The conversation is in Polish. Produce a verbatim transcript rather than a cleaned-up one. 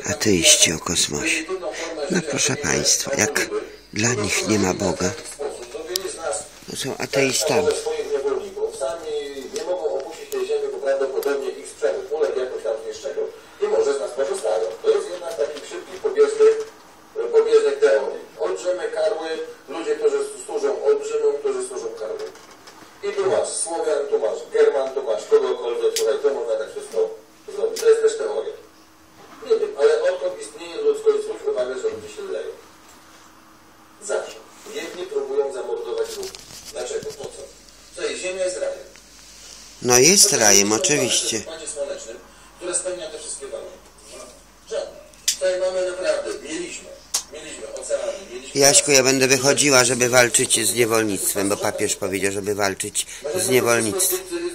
Ateiści o kosmosie. No proszę Państwa, jak dla nich nie ma Boga, to są ateistami. Nie mogą opuścić tej ziemi, bo prawdopodobnie ich sprzęt uległ jakoś tam zniszczeniu i może z nas korzystają. To jest jedna z takich szybkich, pobieżnych, pobieżnych teorii. Olbrzymy, karły, ludzie, którzy służą olbrzymom, którzy służą karłom. I tu masz Słowian, tu masz German, tu masz kogokolwiek, słuchaj, to można tak wszystko zrobić. To jest też teoria. Nie wiem, ale odkąd istnieje ludzkość, zwróć uwagę, że ludzie się leją. Zawsze. Jedni próbują zamordować drugich. Dlaczego? Po co? Co jest? Ziemia jest rajem. No jest rajem, oczywiście. Słonecznym, które spełnia te wszystkie warunki. Żadne. Tutaj mamy naprawdę, mieliśmy, mieliśmy oceany, mieliśmy... Jaśku, ja będę wychodziła, żeby walczyć z niewolnictwem, bo papież powiedział, żeby walczyć z niewolnictwem.